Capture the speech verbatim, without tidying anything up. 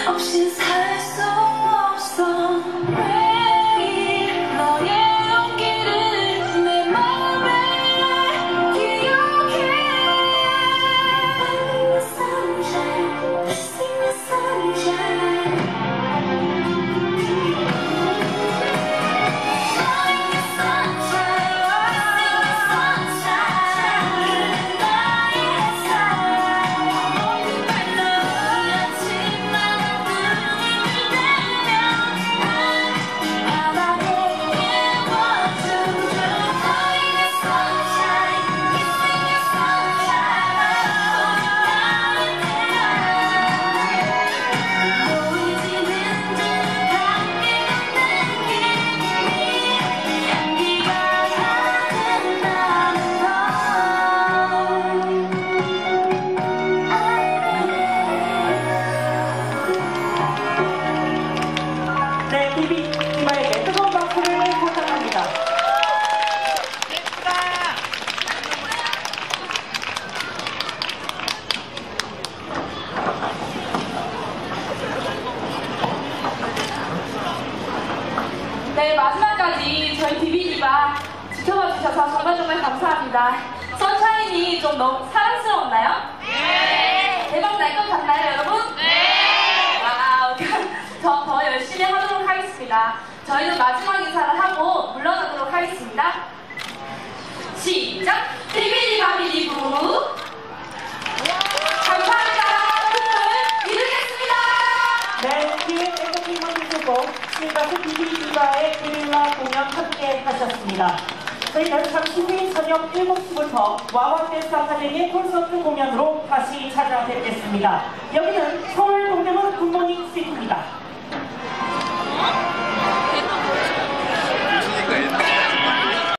없이 살 수 없어. 매일 너의 온기를 내 맘에 기억해. Sing the sunshine, sing the sunshine. 네, 비비 이마에게 뜨거운 박수를 부탁합니다. 네, 마지막까지 저희 비비디바 지켜봐 주셔서 정말 정말 감사합니다. 선샤인이 좀 너무 사랑스러웠나요? 네! 대박 날 것 같나요, 여러분? 네! 와우, 저 더 열심히 하도록 하겠습니다. 저희는 마지막 인사를 하고 물러나도록 하겠습니다. 시작! 비비디바 비비부 감사합니다. 오늘 이루겠습니다. 네, 기획 엔터테인먼트 소속 신가수 비비디바의 게릴라 공연 함께 하셨습니다. 저희는 잠시 후인 저녁 일곱 시부터 와와 댄스 아카데미의 콘서트 공연으로 다시 찾아뵙겠습니다. 여기는 서울 동대문 굿모닝 스위트입니다.